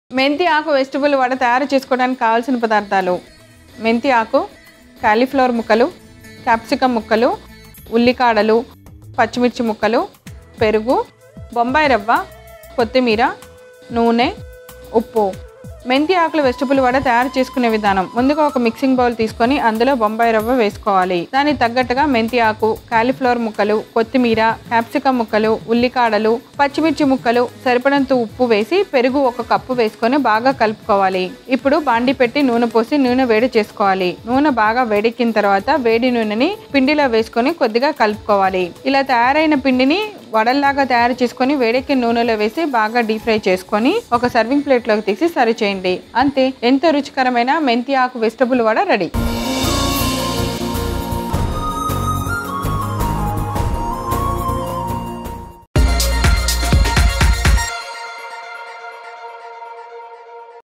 మెంతి ఆకు వెజిటబుల్ వడ తయారు చేసుకోవడానికి కావాల్సిన పదార్థాలు: మెంతి ఆకు, కాలీఫ్లవర్ ముక్కలు, క్యాప్సికమ్ ముక్కలు, ఉల్లికాడలు, పచ్చిమిర్చి ముక్కలు, పెరుగు, బొంబాయి రవ్వ, కొత్తిమీర, నూనె, ఉప్పు. మెంతి ఆకుల వెజిటబుల్ వడ తయారు చేసుకునే విధానం: ముందుగా ఒక మిక్సింగ్ బౌల్ తీసుకొని అందులో బొంబాయి రవ్వ వేసుకోవాలి. దానికి తగ్గట్టుగా మెంతి ఆకు, కాలీఫ్లవర్ ముక్కలు, కొత్తిమీర, క్యాప్సికమ్ ముక్కలు, ఉల్లికాడలు, పచ్చిమిర్చి ముక్కలు, సరిపడంత ఉప్పు వేసి పెరుగు 1 కప్పు వేసుకొని బాగా కలుపుకోవాలి. ఇప్పుడు బాండి పెట్టి నూనె పోసి నూనె వేడి చేసుకోవాలి. నూనె బాగా వేడెక్కిన తర్వాత వేడి నూనెని పిండిలో వేసుకొని కొద్దిగా కలుపుకోవాలి. ఇలా తయారైన పిండిని వడల్లాగా తయారు చేసుకొని వేడెక్కిన నూనెలో వేసి బాగా డీప్ ఫ్రై చేసుకొని ఒక సర్వింగ్ ప్లేట్లోకి తీసి సర్వ్ చేయండి. అంతే, ఎంతో రుచికరమైన మెంతి ఆకు వెజిటబుల్ వడ రెడీ.